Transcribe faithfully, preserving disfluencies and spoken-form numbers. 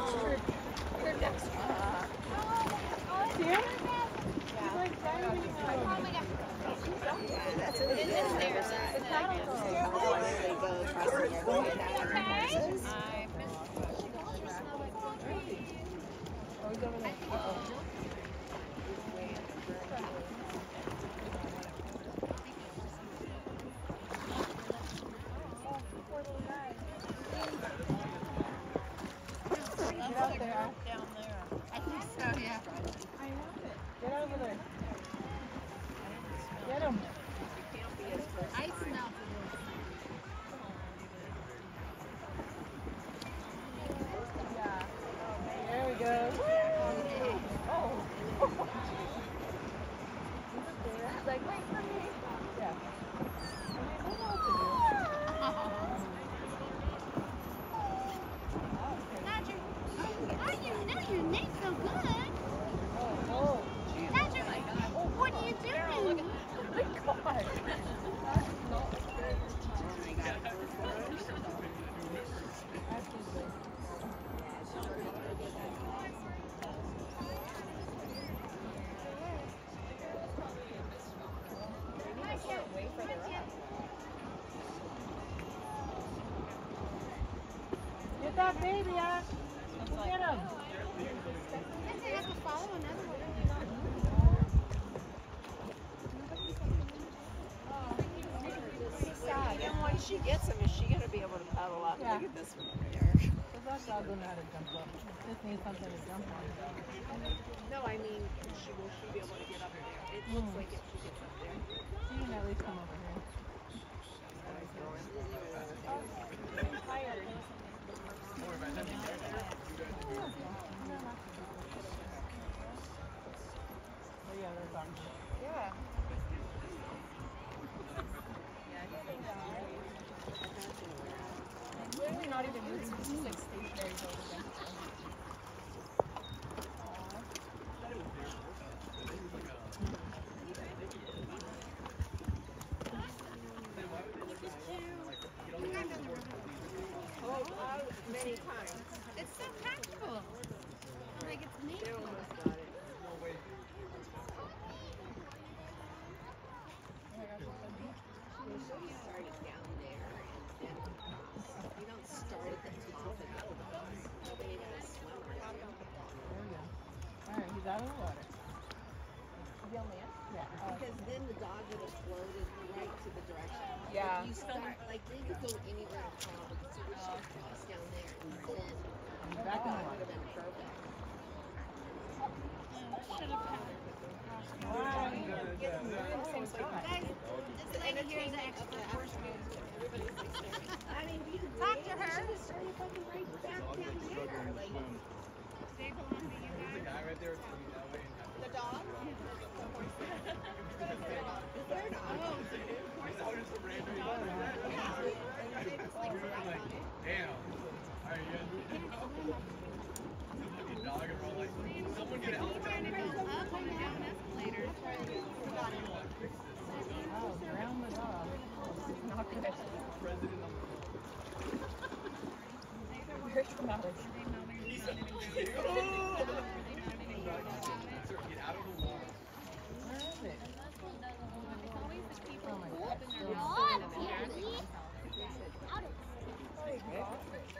You're next. See him? He's like driving. Oh my God. That's it. It's the stairs. The paddle goes. Oh, there they go. Crossing their way down the horses. Oh, he's over there. Uh-oh. Get out there. Down there. I think so, yeah. I love it. Get over there. Get him. I smell. Yeah. There we go. Oh. He's like, wait for me. Yeah. I don't know what to do. Roger. Oh, you know your name's so good. Oh, oh. Roger, what are you doing? Oh my God. Get that baby out. Get him. If they have to follow another one. And once she gets him, is she going to be able to paddle up? Yeah. Look at this one right there. Because that dog doesn't know how to jump up. Just needs something to jump on. No, I mean, she will she be able to get up there? It looks like if she gets up there. She can at least come over here. Oh yeah, they're done. Yeah. Literally not even moving. It's just like stationary over there. Oh, uh, many times. It's so comfortable. Like it's made They for almost it. got it. You start it down there, and then you don't start at the top and then you gotta swim around. There we go. Alright, he's out of the water. Is he on land? Yeah. Because then the dog would have floated right to the direction. Yeah. If you start, like, they could go anywhere in the pond, but you should cross down there, and then He's back in the that would water. have been perfect. Should have had it. Wow. Get him. They're in the same spot. Guys, this lady here is an expert horse moves. I mean, you could Talk to her. should have started fucking right back down there. Like, They belong to you guys. the dog? They're not. Someone get a helicopter. Trying to go up and down escalators. Oh, drown the dog. Not good. Very traumatic. Get out of the water. Where is it? Oh my God. Oh, Daddy. Out of